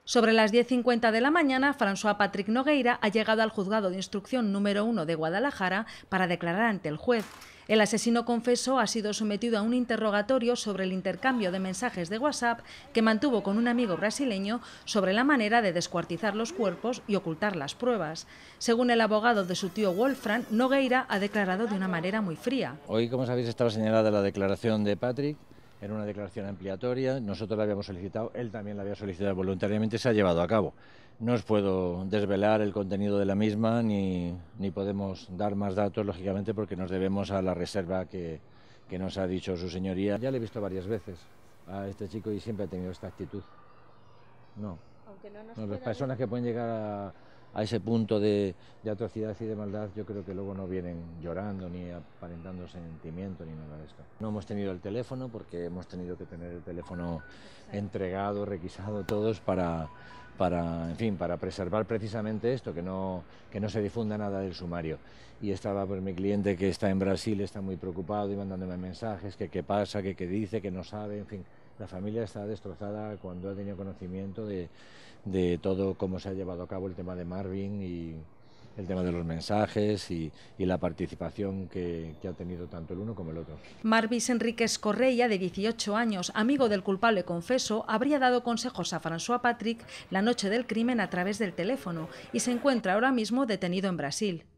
Sobre las 10:50 de la mañana, François Patrick Nogueira ha llegado al juzgado de instrucción número 1 de Guadalajara para declarar ante el juez. El asesino confeso ha sido sometido a un interrogatorio sobre el intercambio de mensajes de WhatsApp que mantuvo con un amigo brasileño sobre la manera de descuartizar los cuerpos y ocultar las pruebas. Según el abogado de su tío Wolfram, Nogueira ha declarado de una manera muy fría. Hoy, como sabéis, estaba señalada la declaración de Patrick. Era una declaración ampliatoria, nosotros la habíamos solicitado, él también la había solicitado voluntariamente y se ha llevado a cabo. No os puedo desvelar el contenido de la misma ni podemos dar más datos, lógicamente, porque nos debemos a la reserva que nos ha dicho su señoría. Ya le he visto varias veces a este chico y siempre ha tenido esta actitud. No, las personas que pueden llegar a ese punto de atrocidad y de maldad, yo creo que luego no vienen llorando ni aparentando sentimiento ni nada de esto. No hemos tenido el teléfono porque hemos tenido que tener el teléfono entregado, requisado todos para preservar precisamente esto, que no se difunda nada del sumario. Y estaba pues mi cliente que está en Brasil, está muy preocupado y mandándome mensajes, que qué pasa, que qué dice, que no sabe, en fin. La familia está destrozada cuando ha tenido conocimiento de todo cómo se ha llevado a cabo el tema de Marvin y el tema de los mensajes y la participación que ha tenido tanto el uno como el otro. Marvis Enríquez Correia, de 18 años, amigo del culpable confeso, habría dado consejos a François Patrick la noche del crimen a través del teléfono y se encuentra ahora mismo detenido en Brasil.